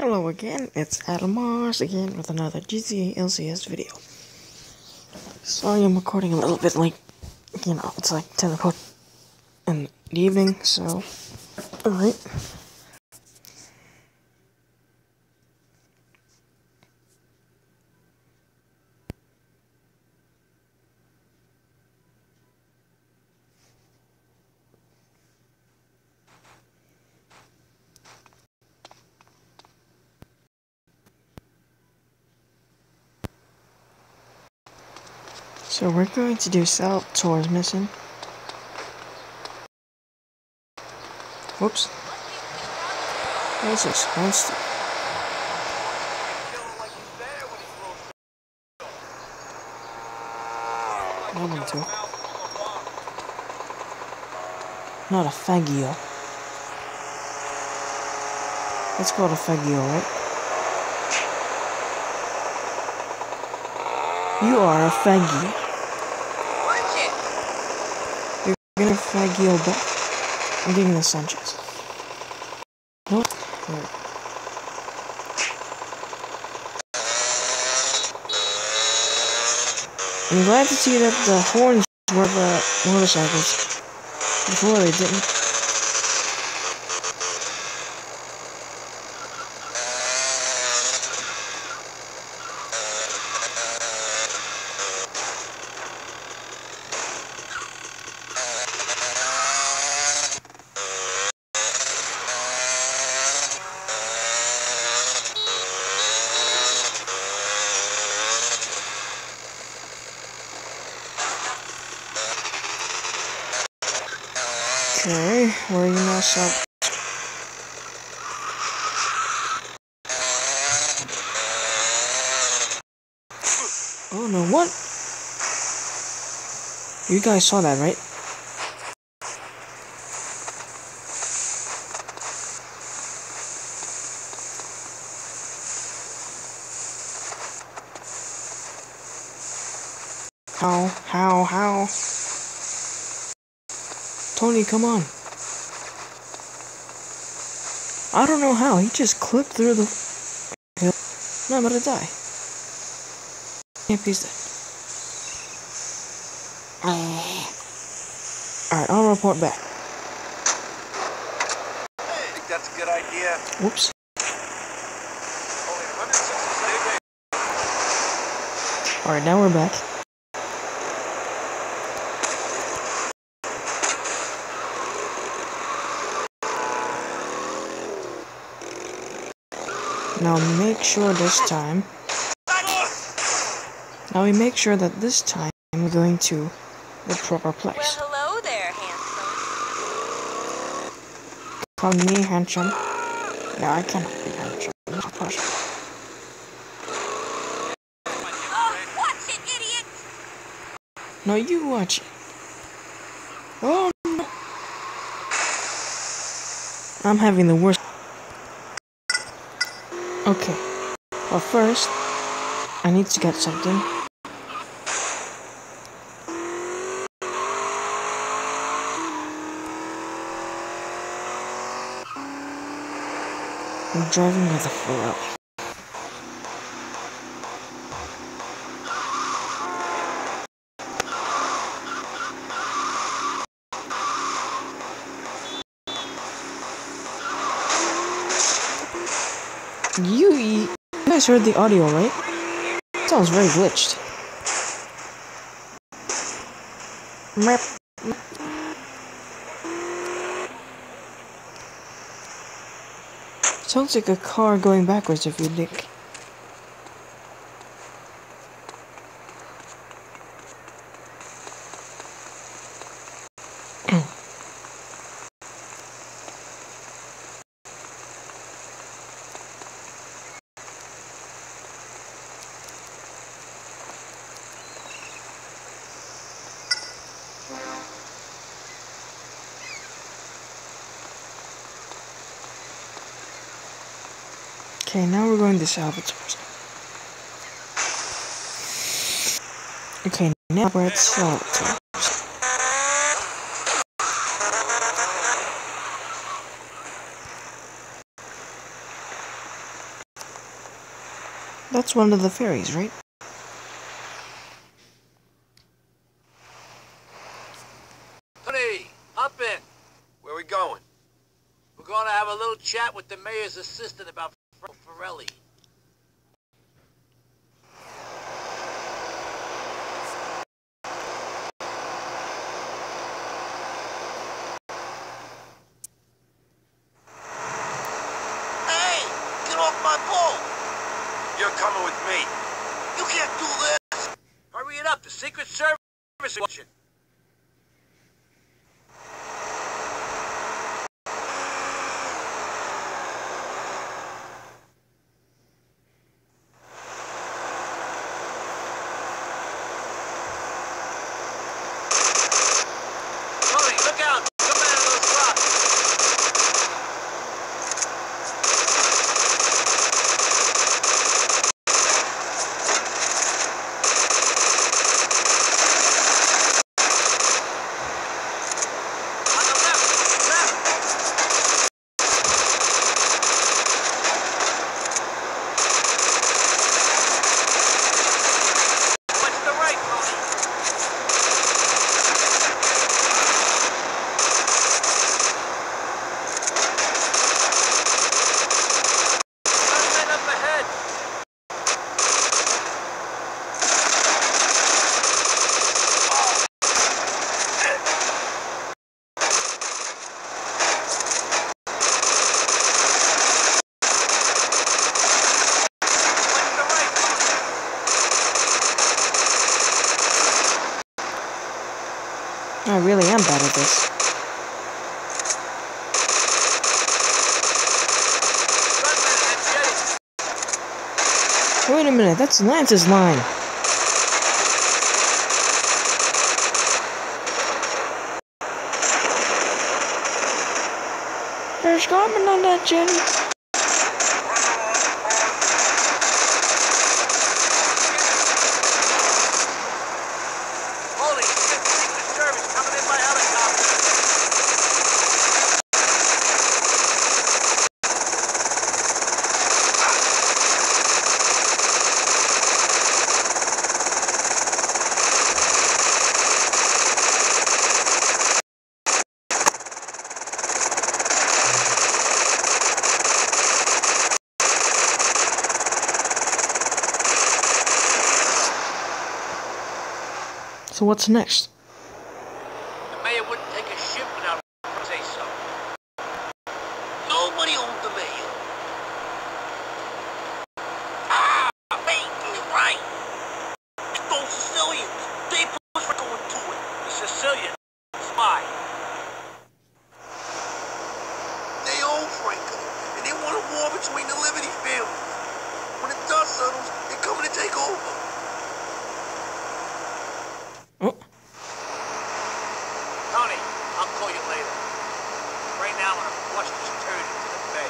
Hello again, it's Adamars again with another GTA LCS video. Sorry I'm recording a little bit late. It's like 10 o'clock in the evening, so... Alright. So we're going to do South Tours mission. Whoops. This is constant. That one too. Not a Faggio. It's called a Faggio, right? You are a Faggio. You're gonna Faggio back. I'm giving this Sanchez. No. I'm glad to see that the horns were the motorcycles. Before they didn't. Okay, where are you now, South? Oh no, what? You guys saw that, right? How? Tony, come on. I don't know how, he just clipped through the hill. No, I'm gonna die. Can't piece that. Alright, I'll report back. I think that's a good idea. Whoops. Only 166. Alright, now we're back. Now make sure this time... Now we make sure that this time we're going to the proper place. Well, hello there, handsome. Call me handsome. No, I cannot be handsome. I'm not a person. Oh, watch it, idiot! No, you watch it. Oh no. I'm having the worst. Okay. Well, first, I need to get something. I'm driving with a Ferrari. You guys heard the audio, right? It sounds very glitched. Sounds like a car going backwards if you think. Okay, now we're going to Salvatore's. Okay, now we're at Salvatore. That's one of the ferries, right? Tony, hop in. Where we going? We're going to have a little chat with the mayor's assistant about Forelli. Hey, get off my boat! You're coming with me. You can't do this. Hurry it up. The Secret Service is watching. Tony, look out! Come out of those rocks! On the left! Left! What's the right, Tony? Gunmen up ahead! What's the right, Tony? I really am bad at this. Gunmen ahead, Jetty! Wait a minute, that's Lance's line. There's gunmen on that jetty. Holy shit, Secret Service coming in by helicopter! So what's next? The mayor wouldn't take a shit without say so. Nobody owns the mayor. Ah, wait, he's right. It's those Sicilians. They push for going to it. The Sicilians? Why? They own Franklin, and they want a war between the Liberty families. When the dust settles, they're coming to take over. Oh, Tony, I'll call you later. Right now, I'm gonna flush this turd into the bay.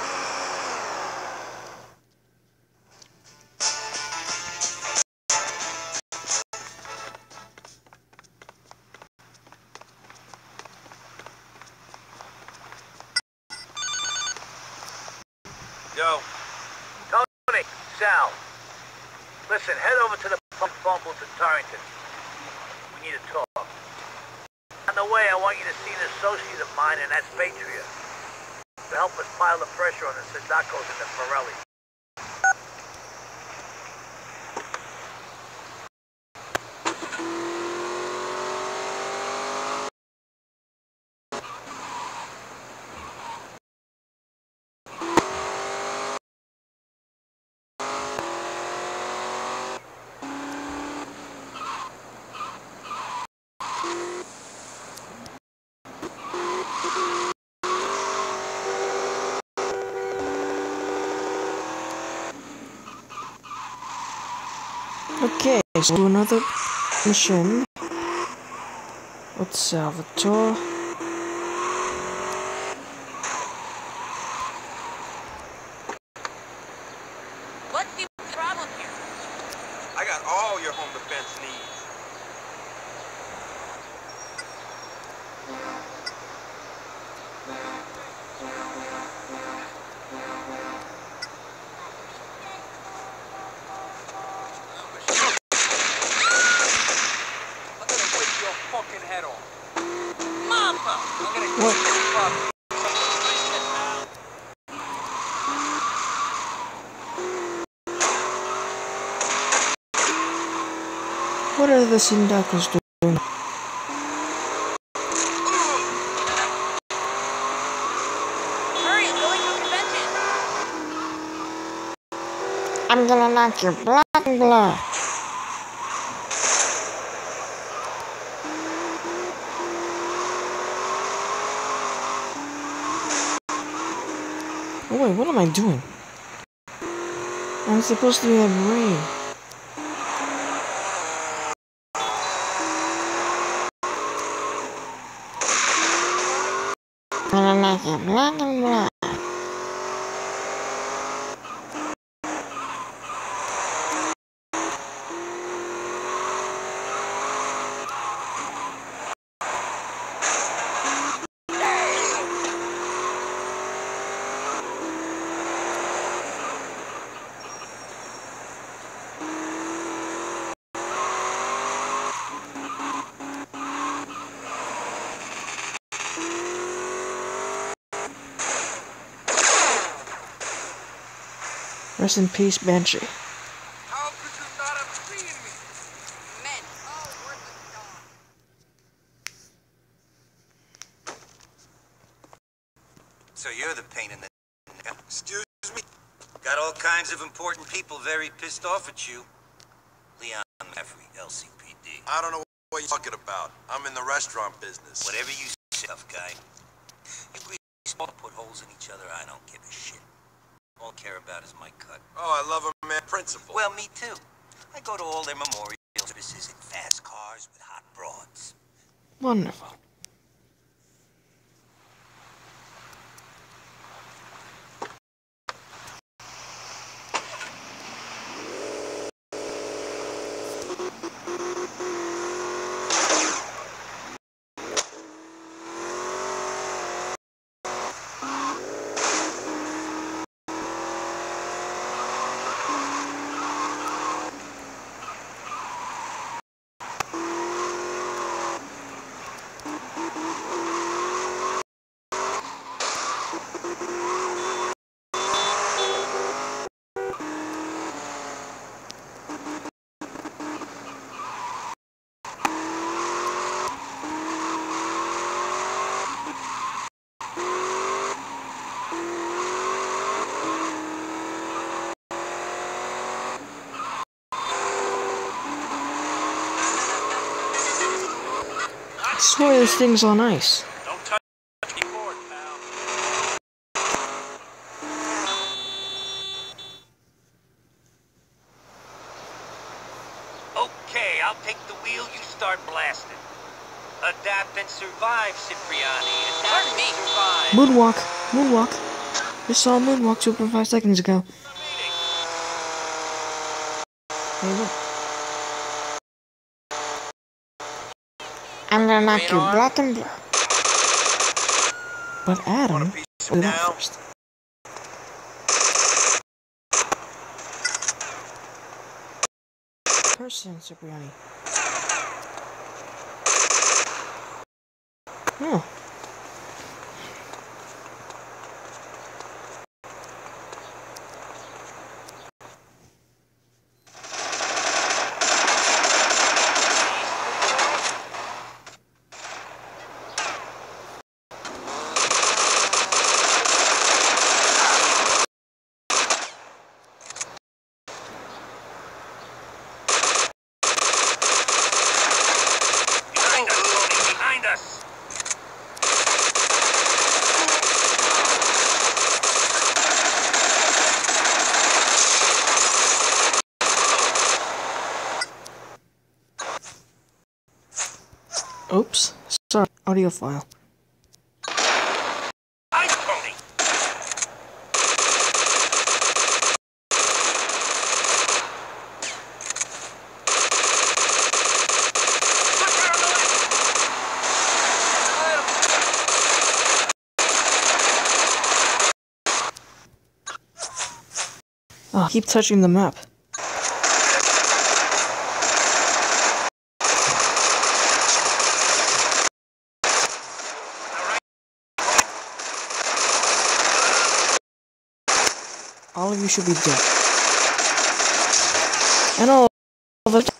Yo. Tony, Sal. Listen, head over to the phone booth in Torrington. We need to talk. On the way, I want you to see an associate of mine, and that's Patria, to help us pile the pressure on the Sadakos and the Forelli. okay, so do another mission with Salvatore. What's the problem here? I got all your home defense needs. What are the Sindacos doing? Hurry, I'm going to a convention. I'm gonna knock your black and blah. Oh wait, what am I doing? I'm supposed to have rain. I'm gonna knock your black and blah. Rest in peace, Banshee. How could you not have seen me? Men, all worthless dogs. So you're the pain in the... Excuse me? Got all kinds of important people very pissed off at you. Leon Meffrey, LCPD. I don't know what you're talking about. I'm in the restaurant business. Whatever you say, tough guy. If we all put holes in each other, I don't give a shit. All I care about is my cut. Oh, I love a man principle. Well, me too. I go to all their memorial services in fast cars with hot broads. Wonderful. I swear this thing's on ice. Don't touch the board, pal. Okay, I'll take the wheel, you start blasting. Adapt and survive, Cipriani. Adapt Pardon me. and survive. Moonwalk. Moonwalk. Just saw a moonwalk 2.5 seconds ago. Hey, look. I'm gonna knock you black and black. But Adam, we went first. Person, Cipriani. Oh. Behind us! Oops. Sorry. Audio file. Ice pony! Oh, keep touching the map. All of you should be dead. And all of us